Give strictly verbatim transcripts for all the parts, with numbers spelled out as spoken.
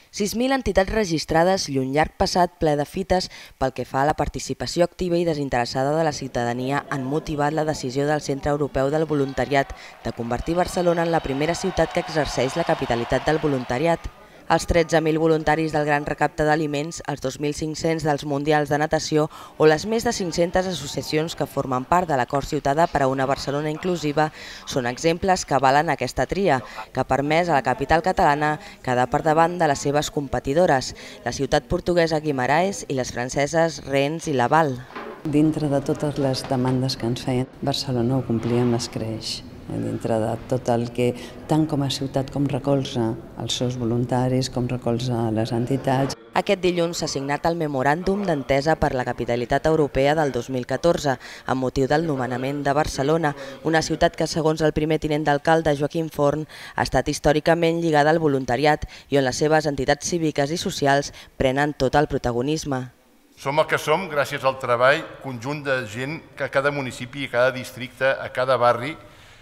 sis mil entitats registrades i un llarg passat ple de fites pel que fa a la participació activa i desinteressada de la ciutadania han motivat la decisió del Centre Europeu del Voluntariat de convertir Barcelona en la primera ciutat que exerceix la capitalitat del voluntariat. Els tretze mil voluntaris del Gran Recapte d'Aliments, els dos mil cinc-cents dels Mundials de Natació o les més de cinc-centes associacions que formen part de l'Acord Ciutadà per a una Barcelona inclusiva són exemples que avalen aquesta tria, que ha permès a la capital catalana quedar per davant de les seves competidores, la ciutat portuguesa Guimaraes i les franceses Rennes i Laval. Dintre de totes les demandes que ens feien, Barcelona ho complia amb escreix. Dintre de tot el que, tant com a ciutat com recolza els seus voluntaris, com recolza les entitats. Aquest dilluns s'ha signat el memoràndum d'entesa per la capitalitat europea del dos mil catorze, amb motiu del nomenament de Barcelona, una ciutat que, segons el primer tinent d'alcalde Joaquim Forn, ha estat històricament lligada al voluntariat i on les seves entitats cíviques i socials prenen tot el protagonisme. Som el que som gràcies al treball conjunt de gent que a cada municipi, a cada districte, a cada barri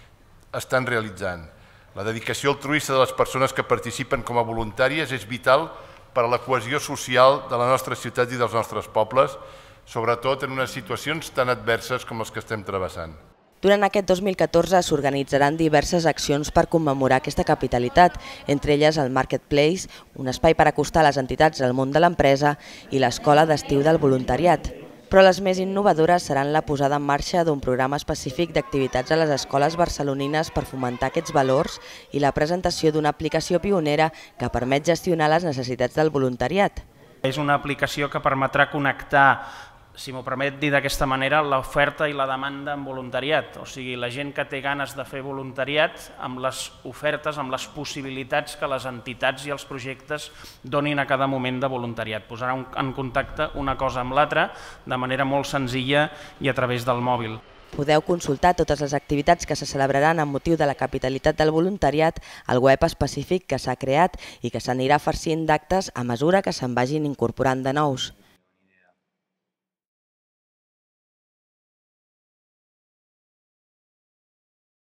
estan realitzant. La dedicació altruista de les persones que participen com a voluntàries és vital per a la cohesió social de la nostra ciutat i dels nostres pobles, sobretot en unes situacions tan adverses com les que estem travessant. Durant aquest dos mil catorze s'organitzaran diverses accions per commemorar aquesta capitalitat, entre elles el Marketplace, un espai per acostar les entitats al món de l'empresa, i l'Escola d'Estiu del Voluntariat. Però les més innovadores seran la posada en marxa d'un programa específic d'activitats a les escoles barcelonines per fomentar aquests valors i la presentació d'una aplicació pionera que permet gestionar les necessitats del voluntariat. És una aplicació que permetrà connectar, si m'ho permet dir d'aquesta manera, l'oferta i la demanda en voluntariat. O sigui, la gent que té ganes de fer voluntariat amb les ofertes, amb les possibilitats que les entitats i els projectes donin a cada moment de voluntariat. Posarà en contacte una cosa amb l'altra de manera molt senzilla i a través del mòbil. Podeu consultar totes les activitats que se celebraran amb motiu de la capitalitat del voluntariat al web específic que s'ha creat i que s'anirà farcint d'actes a mesura que se'n vagin incorporant de nous.